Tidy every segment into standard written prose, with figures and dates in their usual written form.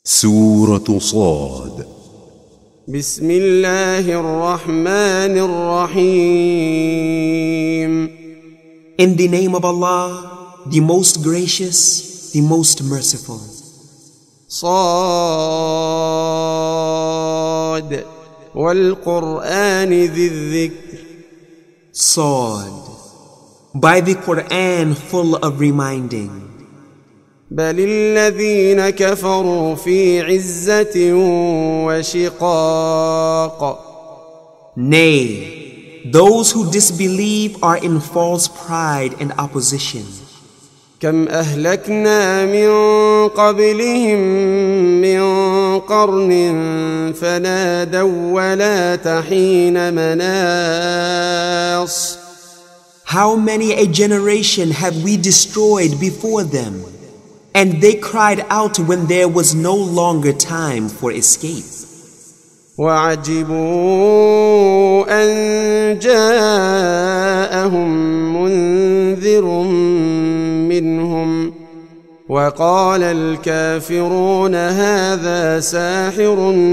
سورة صاد. بسم الله الرحمن الرحيم. In the name of Allah, the most gracious, the most merciful. صاد والقرآن ذي الذكر. Sad, by the Quran full of reminding. بل الذين كفروا في عزة وشقاق. Nay, those who disbelieve are in false pride and opposition. كم أهلكنا من قبلهم من قرن فنادوا ولا حين مناص. How many a generation have we destroyed before them, and they cried out when there was no longer time for escape. وعجبوا أن جاءهم منذر منهم وقال الكافرون هذا ساحر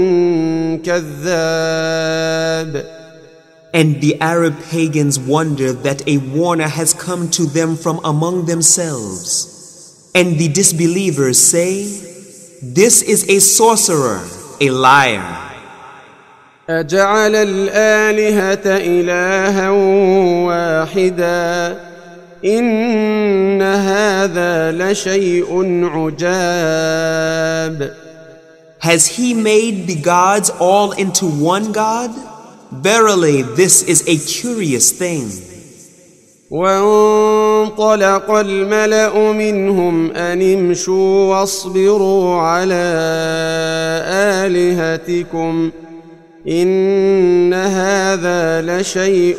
كذاب. And the Arab pagans wonder that a warner has come to them from among themselves. And the disbelievers say, this is a sorcerer, a liar. أجعل الآلهة إلها واحدا إن هذا لشيء عجاب. Has he made the gods all into one God? Verily, this is a curious thing. وانطلق الملأ منهم أن امشوا واصبروا على آلهتكم إن هذا لشيء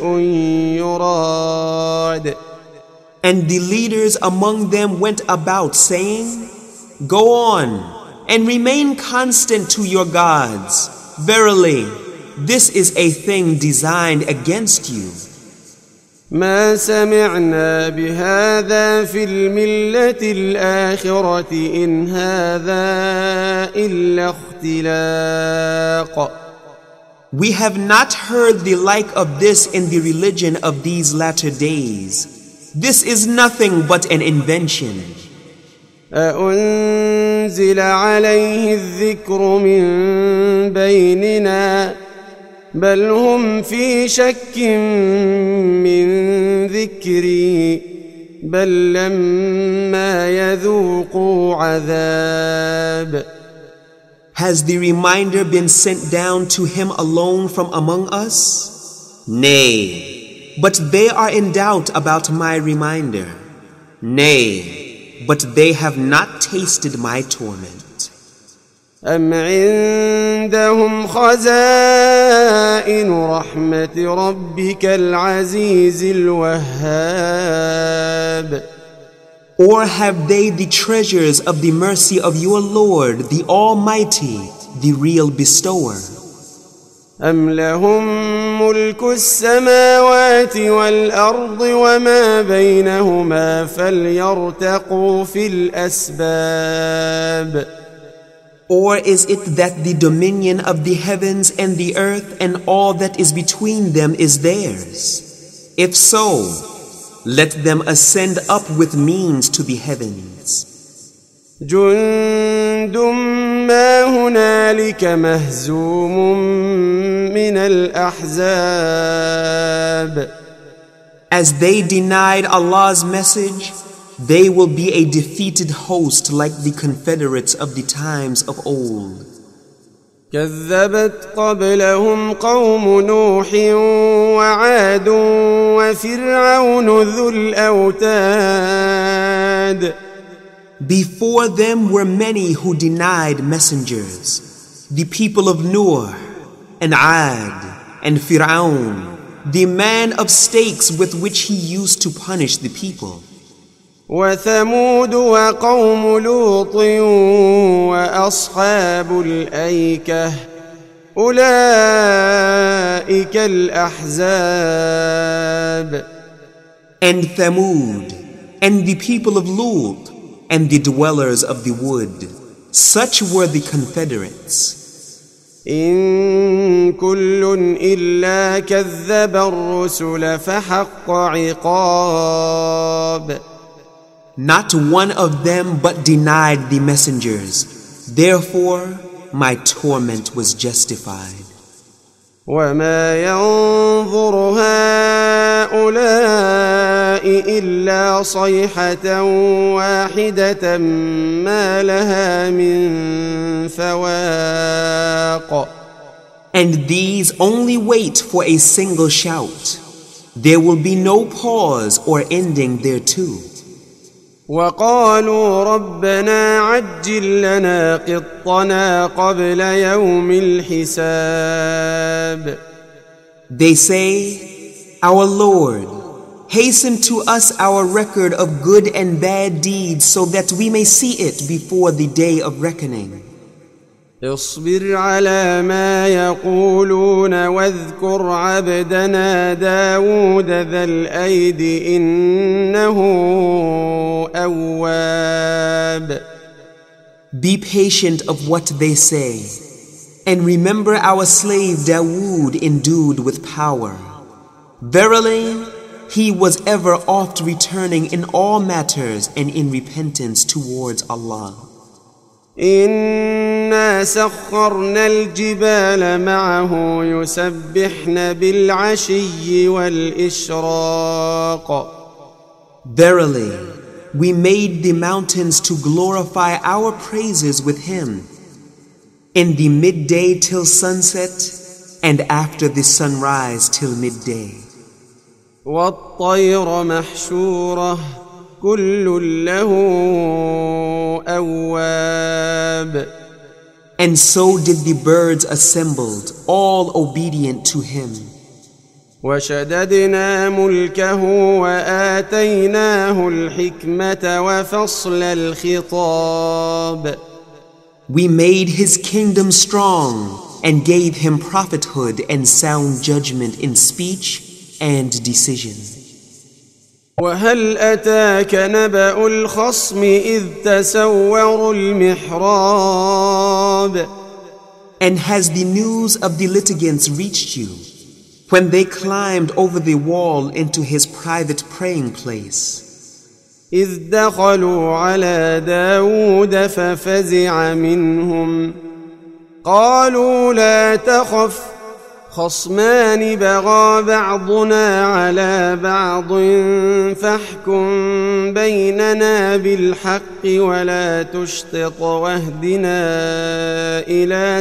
يراد. And the leaders among them went about saying, go on and remain constant to your gods. Verily, this is a thing designed against you. ما سمعنا بهذا في الملة الآخرة إن هذا إلا اختلاق. We have not heard the like of this in the religion of these latter days. This is nothing but an invention. أأنزل عليه الذكر من بيننا بل هم في شك من ذكري بل لما يذوقوا عذاب. Has the reminder been sent down to him alone from among us? Nay, but they are in doubt about my reminder. Nay, but they have not tasted my torment. أم عندهم خزائن رحمة ربك العزيز الوهاب. Or have they the treasures of the mercy of your Lord, the Almighty, the real bestower? أم لهم ملك السماوات والأرض وما بينهما فليرتقوا في الأسباب. Or is it that the dominion of the heavens and the earth and all that is between them is theirs? If so, let them ascend up with means to the heavens. جند ما هنالك مهزوم من الأحزاب. As they denied Allah's message, they will be a defeated host like the confederates of the times of old. كذبت قبلهم قوم نوح وعاد وفرعون ذو الأوتاد. Before them were many who denied messengers, the people of Noah and Ad and Fir'aun, the man of stakes with which he used to punish the people. وثمود وقوم لوط وأصحاب الأيكة أولئك الأحزاب. And Thamud, and the people of Lut, and the dwellers of the wood. Such were the Confederates. إن كل إلا كذب الرسل فحق عقاب. Not one of them but denied the messengers. Therefore, my torment was justified. وما ينظر هؤلاء إلا صيحة واحدة ما لها من فواق. And these only wait for a single shout. There will be no pause or ending thereto. وقالوا ربنا عجل لنا قطنا قبل يوم الحساب. They say, Our Lord, hasten to us our record of good and bad deeds so that we may see it before the day of reckoning. اصبر على ما يقولون واذكر عبدنا داود ذا الأيد إنه أواب. Be patient of what they say, and remember our slave Dawood endued with power. Verily, he was ever oft returning in all matters and in repentance towards Allah. إنا سخرنا الجبال معه يسبحن بالعشي والإشراق. Verily, we made the mountains to glorify our praises with him in the midday till sunset and after the sunrise till midday. والطير محشورة كل له أواب. And so did the birds assembled, all obedient to him. وشددنا ملكه وآتيناه الحكمة وفصل الخطاب. We made his kingdom strong and gave him prophethood and sound judgment in speech and decision. وهل أتاك نبأ الخصم إذ تسوروا المحراب. And has the news of the litigants reached you when they climbed over the wall into his private praying place? إذ دخلوا على داود ففزع منهم قالوا لا تخف خصمان بغى بعضنا على بعض فاحكم بيننا بالحق ولا تشطط واهدنا إلى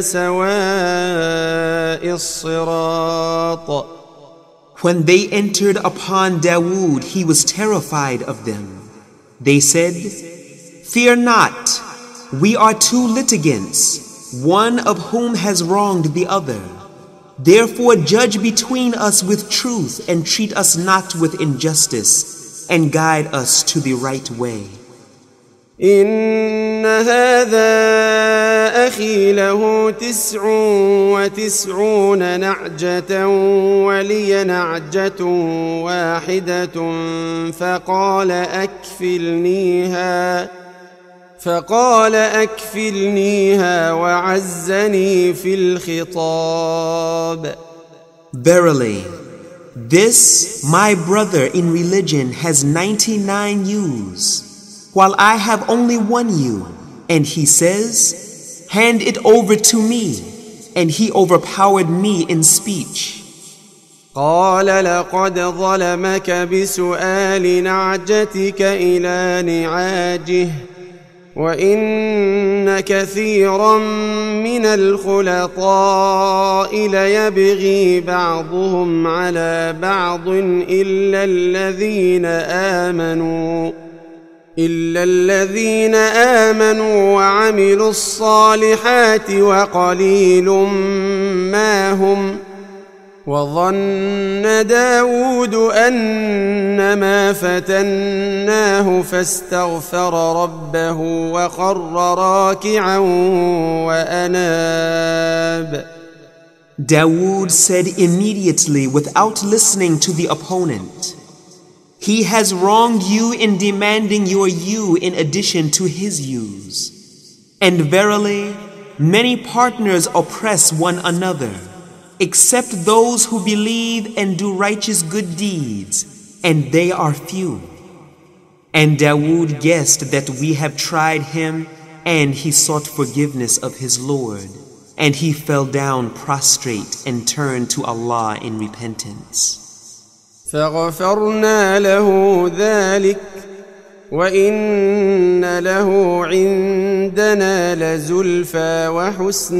سواء الصراط. When they entered upon Dawood, he was terrified of them. They said, Fear not, we are two litigants, one of whom has wronged the other. Therefore judge between us with truth and treat us not with injustice and guide us to the right way. إن هذا أخي له 99 نعجة ولي نعجة واحدة فقال أكفلنيها وعزني في الخطاب. Verily, this my brother in religion has 99 ewes, while I have only 1 ewe, and he says, Hand it over to me, and he overpowered me in speech. قال لقد ظلمك بسؤال نعجتك إلى نعاجه وإن كثيرا من الخلطاء ليبغي بعضهم على بعض إلا الذين آمنوا وعملوا الصالحات وقليل ما هم. وظن داود أنما فتناه فاستغفر ربه وخر راكعا وأناب. Dawood said immediately without listening to the opponent, He has wronged you in demanding your ewe in addition to his ewes. And verily, many partners oppress one another, except those who believe and do righteous good deeds, and they are few. And Dawood guessed that we have tried him, and he sought forgiveness of his Lord, and he fell down prostrate and turned to Allah in repentance. فغفرنا له ذلك وإن له عندنا لزلفى وحسن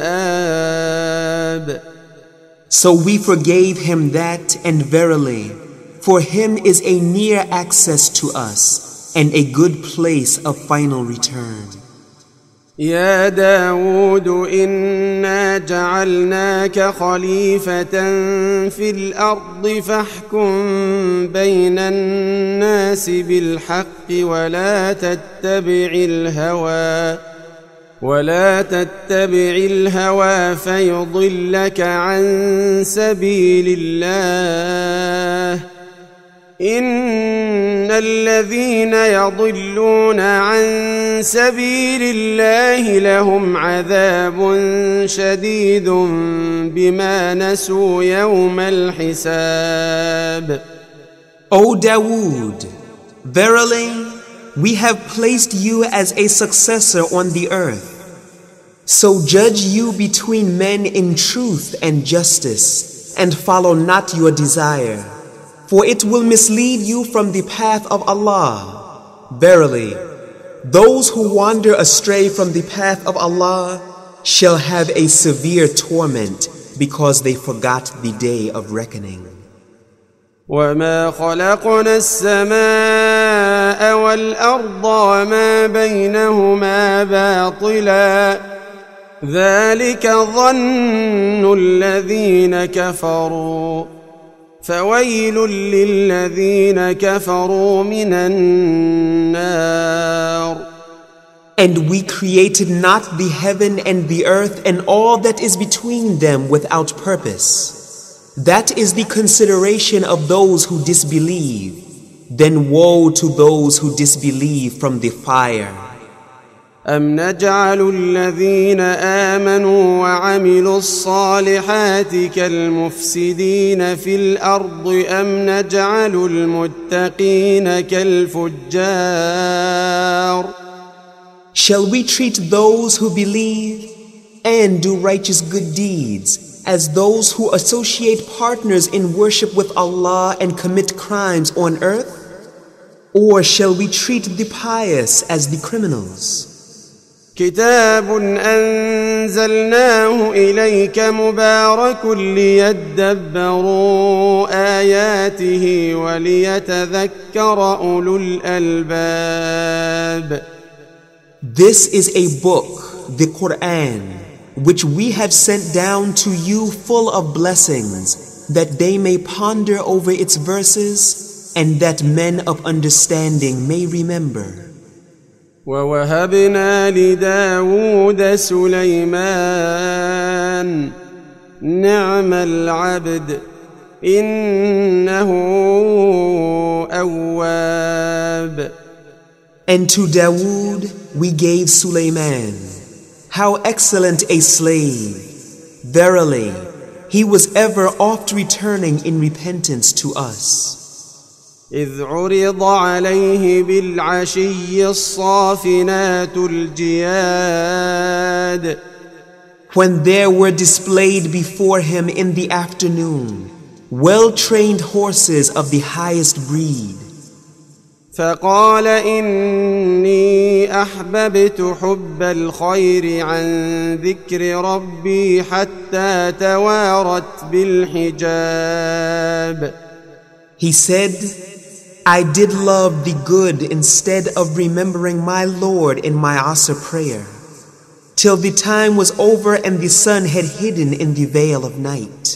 مآب. So we forgave him that, and verily, for him is a near access to us, and a good place of final return. يا داود إنا جعلناك خليفة في الأرض فاحكم بين الناس بالحق ولا تتبع الهوى فيضلك عن سبيل الله إن الذين يضلون عن سبيل الله لهم عذاب شديد بما نسوا يوم الحساب. O Dawood, verily, we have placed you as a successor on the earth. So judge you between men in truth and justice, and follow not your desire, for it will mislead you from the path of Allah. Verily, those who wander astray from the path of Allah shall have a severe torment because they forgot the day of reckoning. وما خلقنا السماء والأرض وما بينهما باطلا ذلك ظن الذين كفروا فويل للذين كفروا من النار. And we created not the heaven and the earth and all that is between them without purpose. That is the consideration of those who disbelieve. Then woe to those who disbelieve from the fire. أم نجعل الذين آمنوا وعملوا الصالحات كالمفسدين في الأرض أم نجعل المتقين كالفجار. Shall we treat those who believe and do righteous good deeds as those who associate partners in worship with Allah and commit crimes on earth? Or shall we treat the pious as the criminals? كتاب أنزلناه إليك مبارك ليدبروا آياته وليتذكر أولو الألباب. This is a book, the Quran, which we have sent down to you full of blessings, that they may ponder over its verses and that men of understanding may remember. ووهبنا لداود سليمان نعم العبد إنه أواب. And to Dawood we gave Sulaiman. How excellent a slave! Verily, he was ever oft returning in repentance to us. إذ عرض عليه بالعشي الصافنات الجياد. When there were displayed before him in the afternoon well-trained horses of the highest breed. فقال إني أحببت حب الخير عن ذكر ربي حتى توارت بالحجاب. He said, I did love the good instead of remembering my Lord in my Asr prayer, till the time was over and the sun had hidden in the veil of night.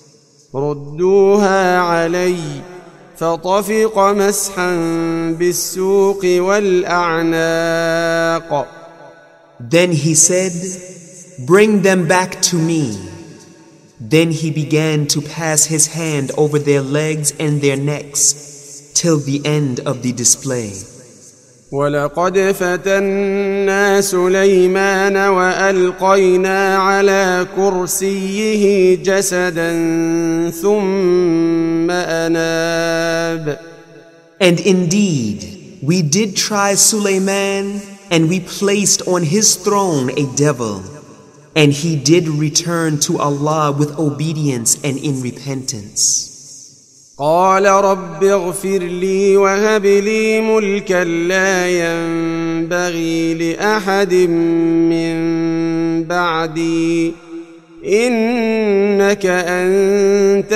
ردوها علي فطفق مسحا بالسوق والأعناق. Then he said, bring them back to me. Then he began to pass his hand over their legs and their necks till the end of the display. ولقد فتنا سليمان وألقينا على كرسيه جسدا ثم أناب. And indeed, we did try Sulaiman, and we placed on his throne a devil, and he did return to Allah with obedience and in repentance. قال رب اغفر لي وهب لي ملكا لا ينبغي لأحد من بعدي إنك أنت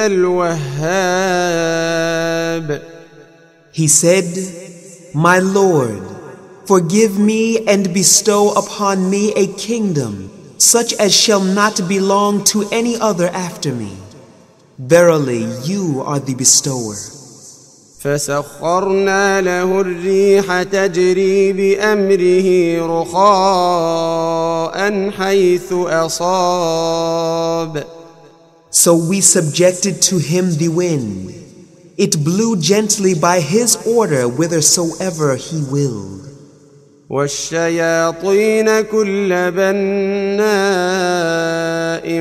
الوهاب. He said, My Lord, forgive me and bestow upon me a kingdom such as shall not belong to any other after me. Verily, you are the bestower. فسخرنا له الريح تجري بأمره رخاء حيث أصاب. So we subjected to him the wind. It blew gently by his order whithersoever he willed. والشياطين كل بناء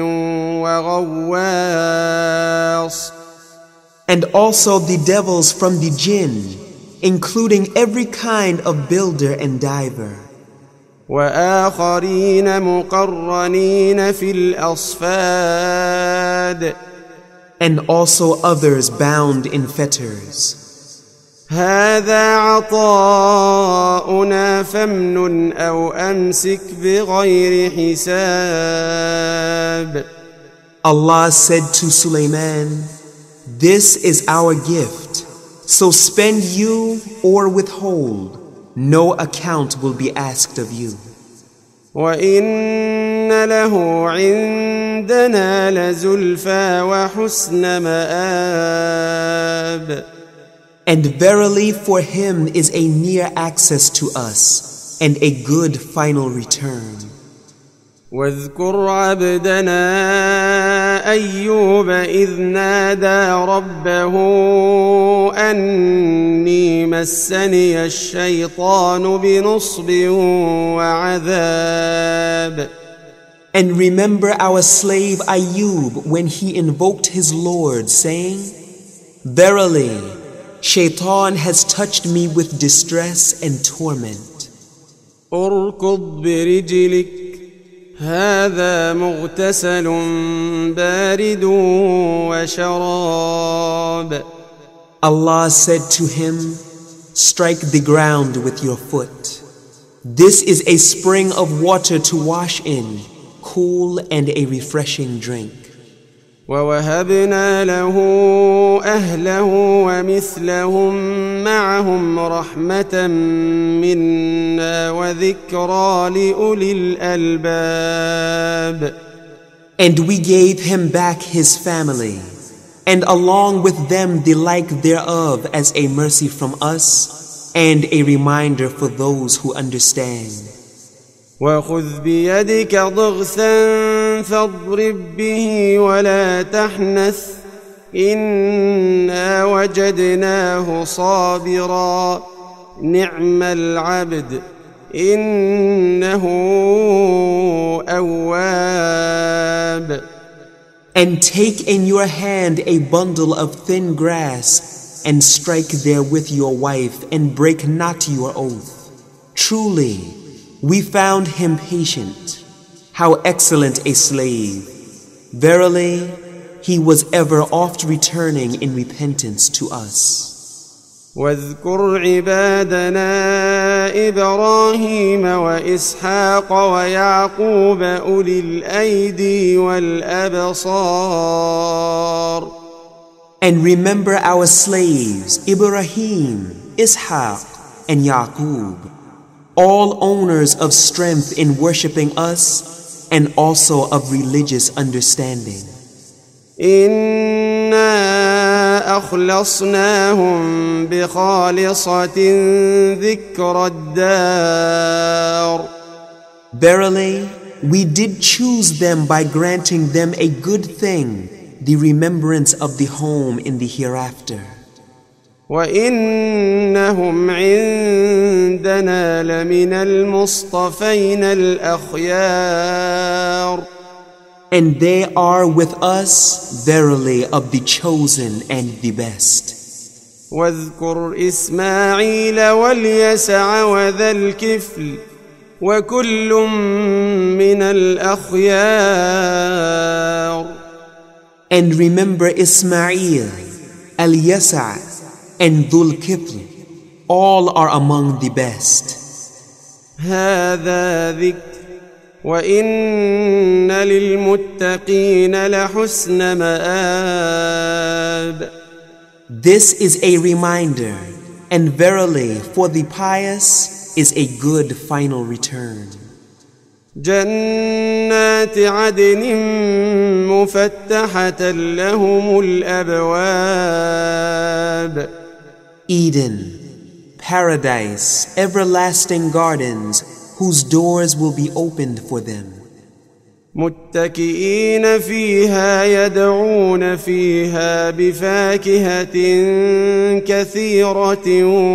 وغواص. And also the devils from the jinn, including every kind of builder and diver. وآخرين مقرنين في الأصفاد. And also others bound in fetters. هذا عطاؤنا فامنن أو أمسك بغير حساب. Allah said to Sulaiman, This is our gift, so spend you or withhold. No account will be asked of you. وإن له عندنا لزلفى وحسن مآب. And verily for him is a near access to us and a good final return. واذكر عبدنا أيوب إذ نادى ربه أني مسني الشيطان بنصب وعذاب. And remember our slave Ayub when he invoked his Lord, saying, Verily, Shaitan has touched me with distress and torment. اركض برجلك هذا مغتسل بارد وشراب. Allah said to him, Strike the ground with your foot. This is a spring of water to wash in, cool and a refreshing drink. ووهبنا له أهله ومثلهم معهم رحمة منا وذكرى لأولي الألباب. And we gave him back his family, and along with them the like thereof as a mercy from us, and a reminder for those who understand. وخذ بيدك ضغثا فاضرب به ولا تحنث إنا وجدناه صابرا نعم العبد إنه أواب. And take in your hand a bundle of thin grass, and strike therewith your wife, and break not your oath. Truly, we found him patient. How excellent a slave. Verily, he was ever oft returning in repentance to us. واذكر عبادنا إبراهيم وإسحاق ويعقوب أولي الأيدي والأبصار. And remember our slaves, Ibrahim, Ishaq, and Yaqub, all owners of strength in worshipping us and also of religious understanding. إنا أخلصناهم بخالصة ذكر الدار. Verily, we did choose them by granting them a good thing, the remembrance of the home in the hereafter. وإنهم عندنا لمن المصطفين الأخيار. And they are with us verily of the chosen and the best. واذكر إسماعيل واليسع وذا الكفل وكل من الأخيار. And remember Ismail, Al-Yasa' and Dhul Kifl, all are among the best. هذا ذكر وإن للمتقين لحسن مآب. This is a reminder, and verily for the pious is a good final return. جنات عدن مفتحة لهم الأبواب. Eden, paradise, everlasting gardens whose doors will be opened for them. متكئين فيها يدعون فيها بفاكهة كثيرة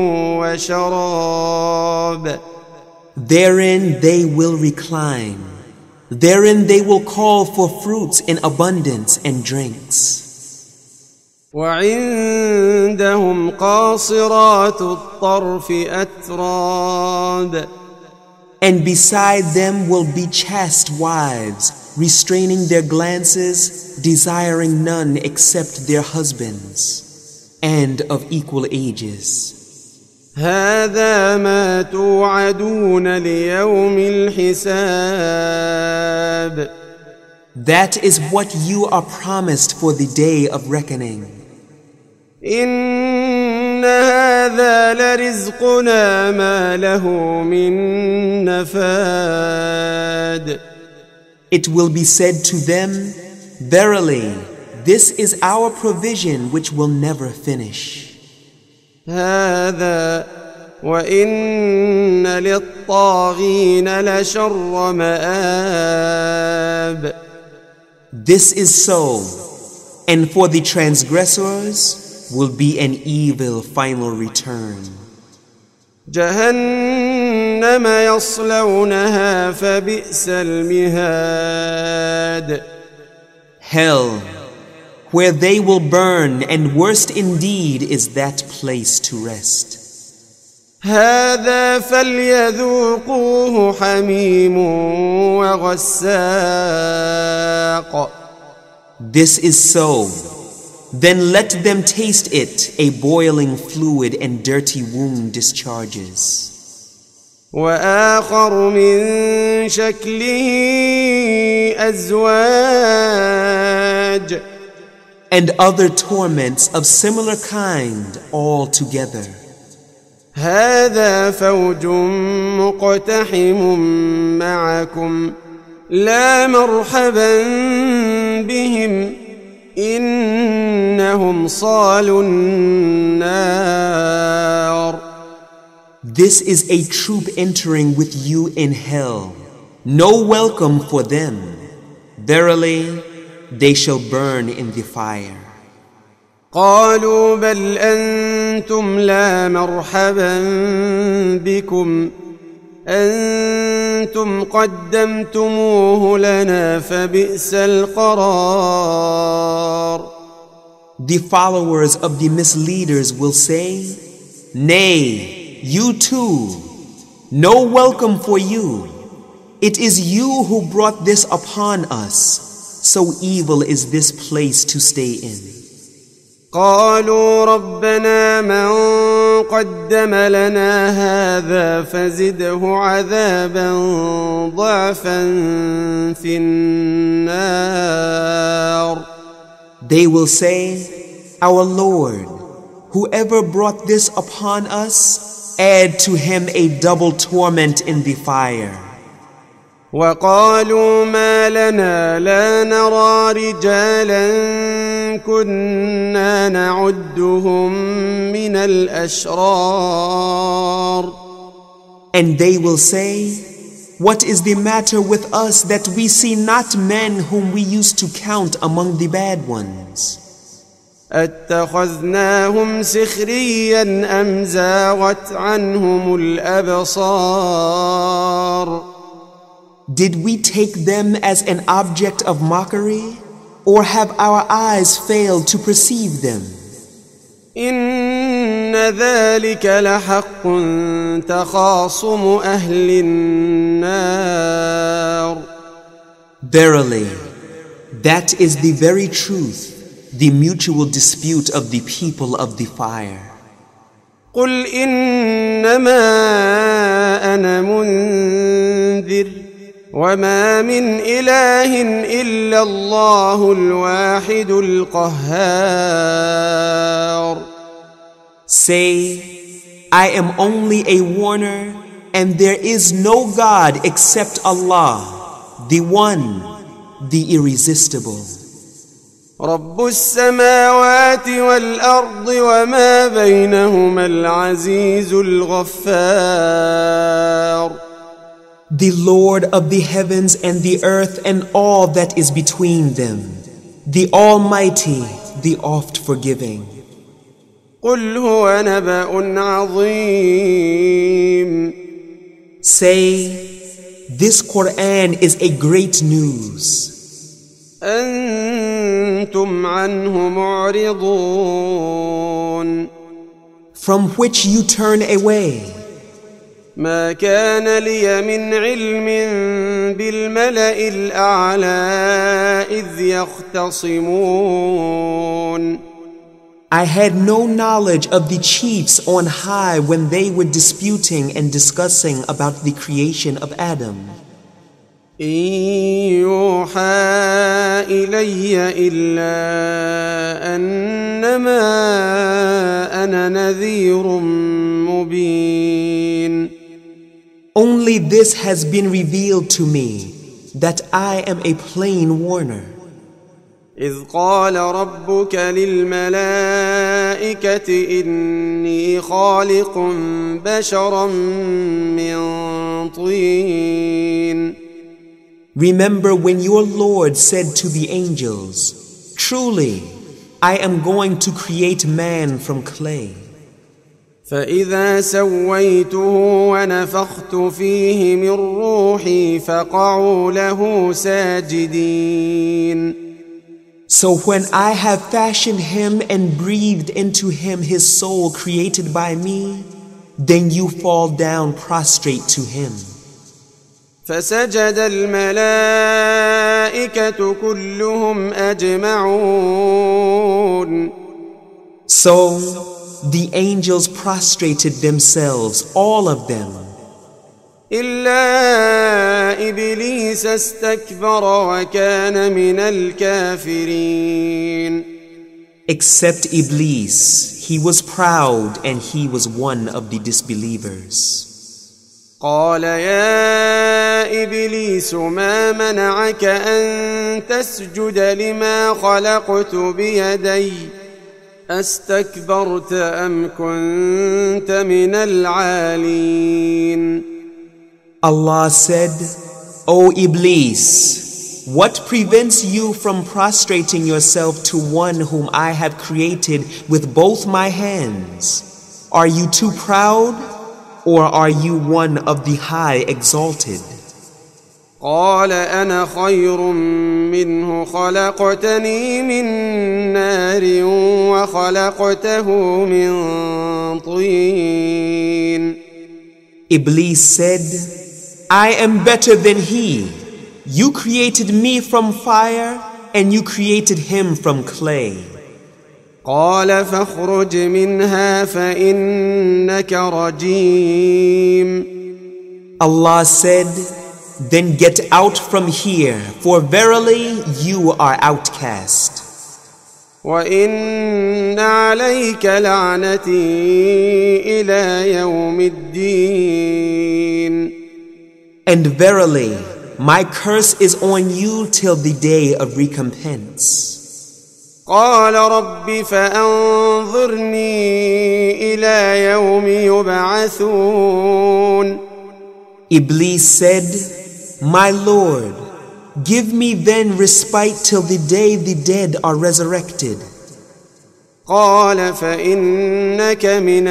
وشراب. Therein they will recline. Therein they will call for fruits in abundance and drinks. وعندهم قاصرات الطرف أتراب. And beside them will be chaste wives, restraining their glances, desiring none except their husbands, and of equal ages. هذا ما توعدون ليوم الحساب. That is what you are promised for the day of reckoning. إن هذا لرزقنا ما له من نفاد. It will be said to them, verily, this is our provision which will never finish. هذا وإن للطاغين لشر مآب. This is so, and for the transgressors will be an evil final return. جهنم يصلونها فبئس المهاد. Hell, where they will burn, and worst indeed is that place to rest. هذا فليذوقوه حميم وغساق. This is so. Then let them taste it, a boiling fluid and dirty womb discharges. وآخر من شكله أزواج. And other torments of similar kind all together. هذا فوج مقتحم معكم لا مرحبا بهم إنهم صالوا النار. This is a troop entering with you in hell. No welcome for them. Verily, they shall burn in the fire. قالوا بل أنتم لا مرحبا بكم أنتم قدمتموه لنا فبئس القرار. The followers of the misleaders will say, Nay, you too, no welcome for you. It is you who brought this upon us, so evil is this place to stay in. قالوا ربنا من قدم لنا هذا فزده عذابا ضعفا في النار. They will say, Our Lord, whoever brought this upon us, add to him a double torment in the fire. وقالوا ما لنا لا نرى رجالا كنا نعدهم من الأشرار. And they will say, What is the matter with us that we see not men whom we used to count among the bad ones? أتخذناهم سخريا أم زاغت عنهم الأبصار Did we take them as an object of mockery, or have our eyes failed to perceive them? إن ذلك لحق تخاصم أهل النار Verily, that is the very truth, the mutual dispute of the people of the fire. قل إنما أنا منذر وما من إله إلا الله الواحد القهار. Say, I am only a warner, and there is no God except Allah, the One, the Irresistible. رب السماوات والأرض وما بينهما العزيز الغفار. The Lord of the heavens and the earth and all that is between them, the Almighty, the oft-forgiving. قل هو نبأ عظيم. Say, this Quran is a great news. أنتم عنه معرضون. From which you turn away. ما كان لي من علم بالملأ الأعلى إذ يختصمون. I had no knowledge of the chiefs on high when they were disputing and discussing about the creation of Adam. إن يوحى إلي إلا أنما أنا نذير مبين. Only this has been revealed to me, that I am a plain warner. إذ قال ربك للملائكة إني خالق بشرا من طين. Remember when your Lord said to the angels, truly, I am going to create man from clay. فإذا سويته ونفخت فيه من روحي فقعوا له ساجدين. So when I have fashioned him and breathed into him his soul created by me, then you fall down prostrate to him. فسجد الملائكة كلهم أجمعون. So the angels prostrated themselves, all of them. إلا إبليس استكبر وكان من الكافرين. Except Iblis, he was proud and he was one of the disbelievers. قال يا إبليس ما منعك أن تسجد لما خلقت بيدي أستكبرت أم كنت من العالين. Allah said, O Iblis, what prevents you from prostrating yourself to one whom I have created with both my hands? Are you too proud, or are you one of the high exalted? قال أنا خير منه خلقتني من نار وخلقته من طين. Iblis said, I am better than he. You created me from fire and you created him from clay. قال فاخرج منها فإنك رجيم. Allah said, then get out from here, for verily you are outcast. وإن عليك لعنتي إلى يوم الدين. And verily, my curse is on you till the day of recompense. قال رب فأنظرني إلى يوم يبعثون. Iblis said, my Lord, give me then respite till the day the dead are resurrected. قال فإنك من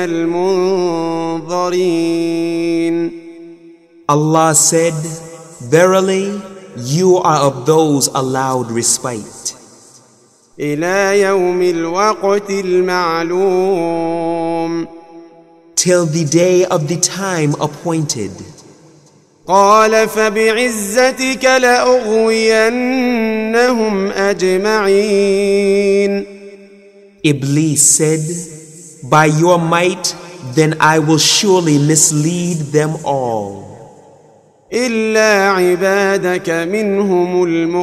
المنظرين. Allah said, Verily, you are of those allowed respite. إلى يوم الوقت المعلوم. Till the day of the time appointed. قال فبعزتك لأغوينهم أجمعين. Iblis said, By your might, then I will surely mislead them all. إلا عبادك منهم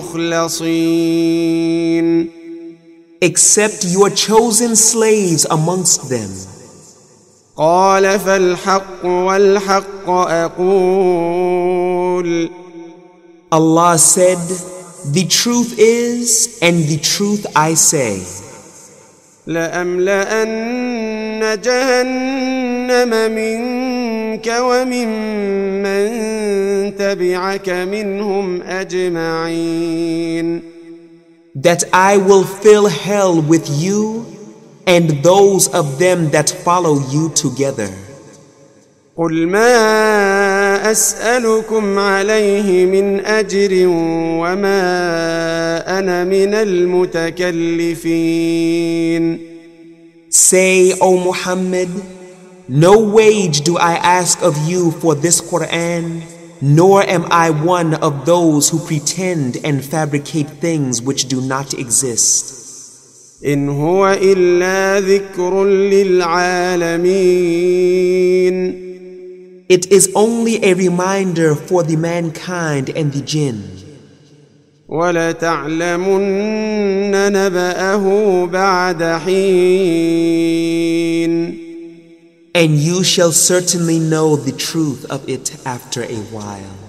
المخلصين. Except your chosen slaves amongst them. قال فالحق والحق أقول. Allah said, The truth is, and the truth I say. لأملأن جهنم منك وممن تبعك منهم أجمعين. That I will fill hell with you and those of them that follow you together. قل ما أسألكم عليه من أجر وما أنا من المتكلفين. Say, O Muhammad, no wage do I ask of you for this Quran, nor am I one of those who pretend and fabricate things which do not exist. إن هو إلا ذكر للعالمين. It is only a reminder for the mankind and the jinn. وَلَتَعْلَمُنَّ نَبَأَهُ بَعْدَ حِينٍ. And you shall certainly know the truth of it after a while.